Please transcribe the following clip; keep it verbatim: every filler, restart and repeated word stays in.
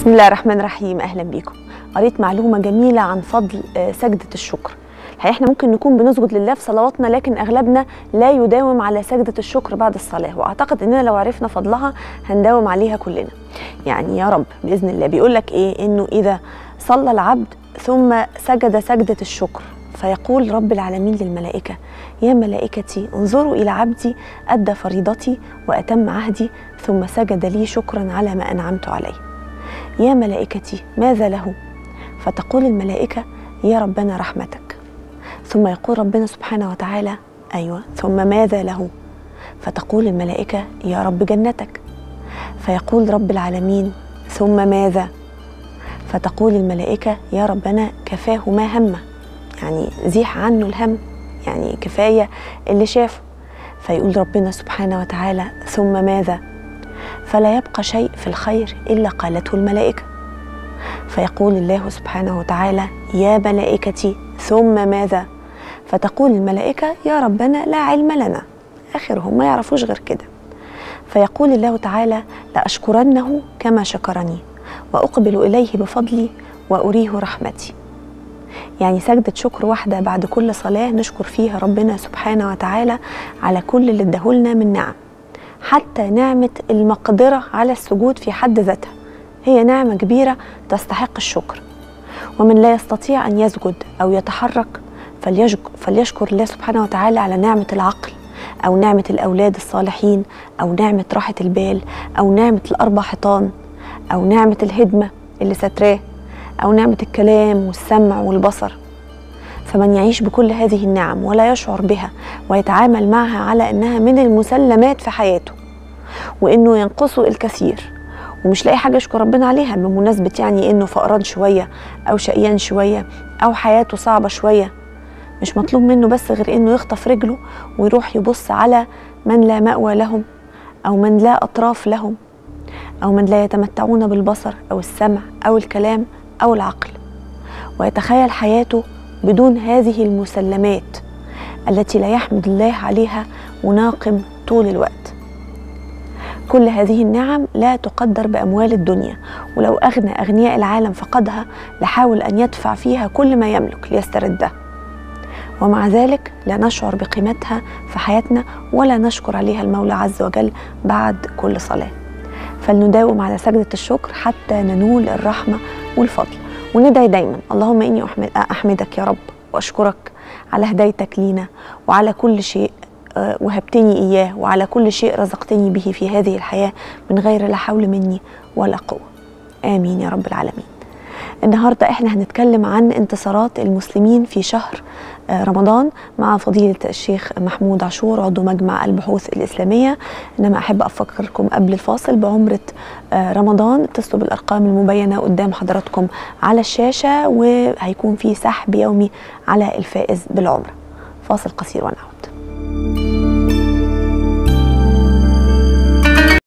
بسم الله الرحمن الرحيم. أهلا بكم. قريت معلومة جميلة عن فضل سجدة الشكر. الحقيقة احنا ممكن نكون بنسجد لله في صلواتنا، لكن أغلبنا لا يداوم على سجدة الشكر بعد الصلاة، وأعتقد إننا لو عرفنا فضلها هنداوم عليها كلنا. يعني يا رب بإذن الله بيقول لك إيه؟ إنه إذا صلى العبد ثم سجد سجدة الشكر فيقول رب العالمين للملائكة: يا ملائكتي انظروا إلى عبدي أدى فريضتي وأتم عهدي ثم سجد لي شكرا على ما أنعمت عليه. يا ملائكتي ماذا له؟ فتقول الملائكة: يا ربنا رحمتك. ثم يقول ربنا سبحانه وتعالى: أيوة، ثم ماذا له؟ فتقول الملائكة: يا رب جنتك. فيقول رب العالمين: ثم ماذا؟ فتقول الملائكة: يا ربنا كفاه ما همه، يعني زيح عنه الهم، يعني كفاية اللي شافه. فيقول ربنا سبحانه وتعالى: ثم ماذا؟ فلا يبقى شيء في الخير إلا قالته الملائكة. فيقول الله سبحانه وتعالى: يا ملائكتي ثم ماذا؟ فتقول الملائكة: يا ربنا لا علم لنا. آخرهم ما يعرفوش غير كده. فيقول الله تعالى: لأشكرنه كما شكرني وأقبل إليه بفضلي وأريه رحمتي. يعني سجدة شكر واحدة بعد كل صلاة نشكر فيها ربنا سبحانه وتعالى على كل اللي اداهولنا من نعم، حتى نعمة المقدرة على السجود في حد ذاتها هي نعمة كبيرة تستحق الشكر. ومن لا يستطيع أن يسجد أو يتحرك فليشكر الله سبحانه وتعالى على نعمة العقل، أو نعمة الأولاد الصالحين، أو نعمة راحة البال، أو نعمة الأربع حيطان، أو نعمة الهدمة اللي ستراه، أو نعمة الكلام والسمع والبصر. فمن يعيش بكل هذه النعم ولا يشعر بها ويتعامل معها على أنها من المسلمات في حياته، وإنه ينقصه الكثير ومش لاقي حاجة يشكر ربنا عليها، بمناسبة يعني إنه فقران شوية أو شقيان شوية أو حياته صعبة شوية، مش مطلوب منه بس غير إنه يخطف رجله ويروح يبص على من لا مأوى لهم، أو من لا أطراف لهم، أو من لا يتمتعون بالبصر أو السمع أو الكلام أو العقل، ويتخيل حياته بدون هذه المسلمات التي لا يحمد الله عليها وناقم طول الوقت. كل هذه النعم لا تقدر بأموال الدنيا، ولو أغنى أغنياء العالم فقدها لحاول أن يدفع فيها كل ما يملك ليستردها، ومع ذلك لا نشعر بقيمتها في حياتنا ولا نشكر عليها المولى عز وجل بعد كل صلاة. فلنداوم على سجدة الشكر حتى ننول الرحمة والفضل، وندعي دايما: اللهم إني أحمدك يا رب وأشكرك على هدايتك لينا وعلى كل شيء وهبتني إياه، وعلى كل شيء رزقتني به في هذه الحياة من غير لا حول مني ولا قوة. آمين يا رب العالمين. النهاردة احنا هنتكلم عن انتصارات المسلمين في شهر رمضان مع فضيلة الشيخ محمود عاشور عضو مجمع البحوث الإسلامية. إنما أحب أفكركم قبل الفاصل بعمرة رمضان. اتصلوا بالأرقام المبينة قدام حضراتكم على الشاشة، وهيكون في سحب يومي على الفائز بالعمرة. فاصل قصير ونعود.